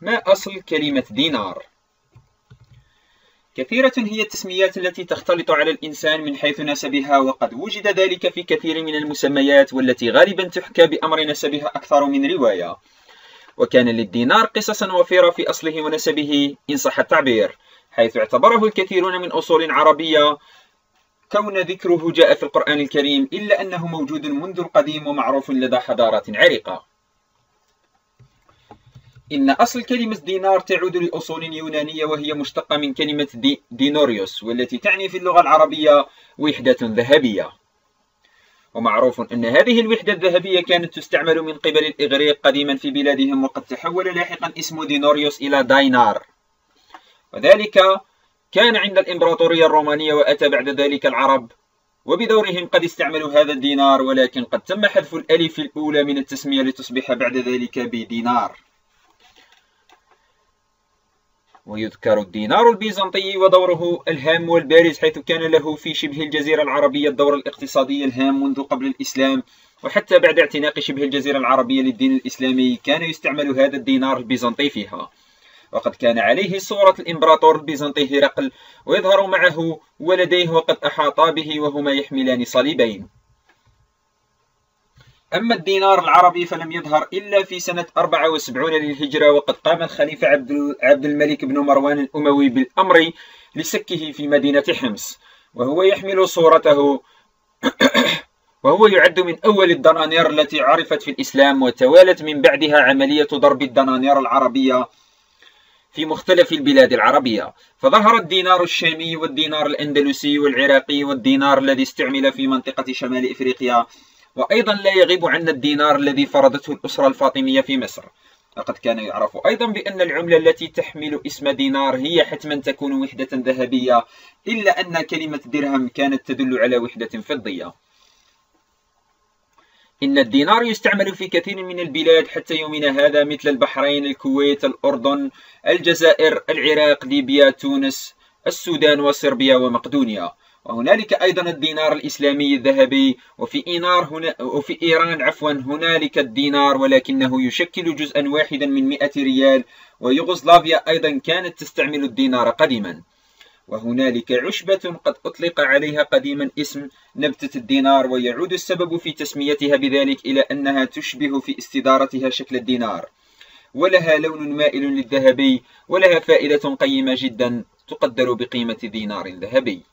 ما أصل كلمة دينار؟ كثيرة هي التسميات التي تختلط على الإنسان من حيث نسبها، وقد وجد ذلك في كثير من المسميات، والتي غالبا تحكى بأمر نسبها أكثر من رواية. وكان للدينار قصصا وفيرة في أصله ونسبه إن صح التعبير، حيث اعتبره الكثيرون من أصول عربية كون ذكره جاء في القرآن الكريم، إلا أنه موجود منذ القديم ومعروف لدى حضارات عريقة. إن أصل كلمة دينار تعود لأصول يونانية، وهي مشتقة من كلمة دينوريوس، والتي تعني في اللغة العربية وحدة ذهبية. ومعروف أن هذه الوحدة الذهبية كانت تستعمل من قبل الإغريق قديما في بلادهم، وقد تحول لاحقا اسم دينوريوس إلى دينار، وذلك كان عند الإمبراطورية الرومانية، وأتى بعد ذلك العرب، وبدورهم قد استعملوا هذا الدينار، ولكن قد تم حذف الألف الأولى من التسمية لتصبح بعد ذلك بدينار. ويذكر الدينار البيزنطي ودوره الهام والبارز، حيث كان له في شبه الجزيرة العربية الدور الاقتصادي الهام منذ قبل الإسلام، وحتى بعد اعتناق شبه الجزيرة العربية للدين الإسلامي كان يستعمل هذا الدينار البيزنطي فيها. وقد كان عليه صورة الإمبراطور البيزنطي هرقل، ويظهر معه ولديه وقد أحاطا به وهما يحملان صليبين. أما الدينار العربي فلم يظهر إلا في سنة 74 للهجرة، وقد قام الخليفة عبد الملك بن مروان الأموي بالأمر لسكه في مدينة حمص، وهو يحمل صورته وهو يعد من أول الدنانير التي عرفت في الإسلام، وتوالت من بعدها عملية ضرب الدنانير العربية في مختلف البلاد العربية، فظهر الدينار الشامي والدينار الأندلسي والعراقي والدينار الذي استعمل في منطقة شمال إفريقيا. وأيضا لا يغيب عنا الدينار الذي فرضته الأسرة الفاطمية في مصر. وقد كان يعرف أيضا بأن العملة التي تحمل اسم دينار هي حتما تكون وحدة ذهبية، إلا أن كلمة درهم كانت تدل على وحدة فضية. إن الدينار يستعمل في كثير من البلاد حتى يومنا هذا، مثل البحرين، الكويت، الأردن، الجزائر، العراق، ليبيا، تونس، السودان، وصربيا، ومقدونيا. وهنالك أيضا الدينار الإسلامي الذهبي، وفي إيران هنالك الدينار، ولكنه يشكل جزءا واحدا من 100 ريال. ويوغوسلافيا أيضا كانت تستعمل الدينار قديما. وهنالك عشبة قد أطلق عليها قديما اسم نبتة الدينار، ويعود السبب في تسميتها بذلك إلى أنها تشبه في استدارتها شكل الدينار، ولها لون مائل للذهبي، ولها فائدة قيمة جدا تقدر بقيمة دينار ذهبي.